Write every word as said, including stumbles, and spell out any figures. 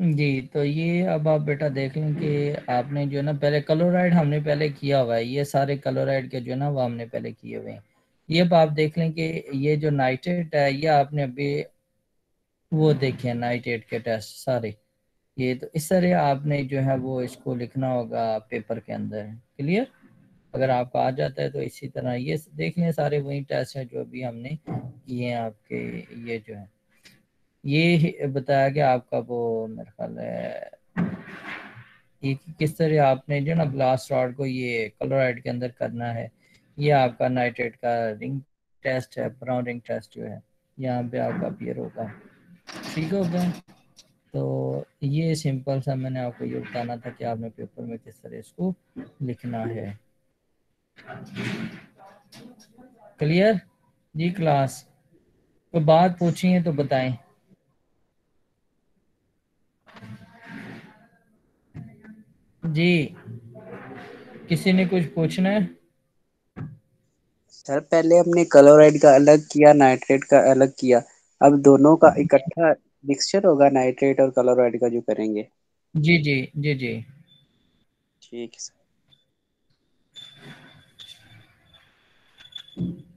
जी, तो ये अब आप बेटा देख लें कि आपने जो है ना पहले क्लोराइड हमने पहले किया हुआ है, ये सारे क्लोराइड के जो है ना वो हमने पहले किए हुए हैं। ये अब आप देख लें कि ये जो नाइट्रेट है ये आपने अभी वो देखे हैं नाइट्रेट के टेस्ट सारे। ये तो इस तरह आपने जो है वो इसको लिखना होगा पेपर के अंदर। क्लियर? अगर आपको आ जाता है तो इसी तरह ये देख लें, सारे वही टेस्ट हैं जो अभी हमने किए हैं आपके। ये जो है ये बताया गया आपका वो मेरे ख्याल है ये कि किस तरह आपने जो ना ग्लास रॉड को ये क्लोराइड के अंदर करना है। ये आपका नाइट्रेट का रिंग टेस्ट है, ब्राउन रिंग टेस्ट जो है यहाँ पे आपका अपीयर होगा। ठीक हो गया? तो ये सिंपल सा मैंने आपको ये बताना था कि आपने पेपर में किस तरह इसको लिखना है। क्लियर? जी क्लास, तो बात पूछी है तो बताएं। जी, किसी ने कुछ पूछना है? सर पहले हमने क्लोराइड का अलग किया, नाइट्रेट का अलग किया, अब दोनों का इकट्ठा मिक्सचर होगा नाइट्रेट और क्लोराइड का जो करेंगे। जी जी जी जी। ठीक है सर।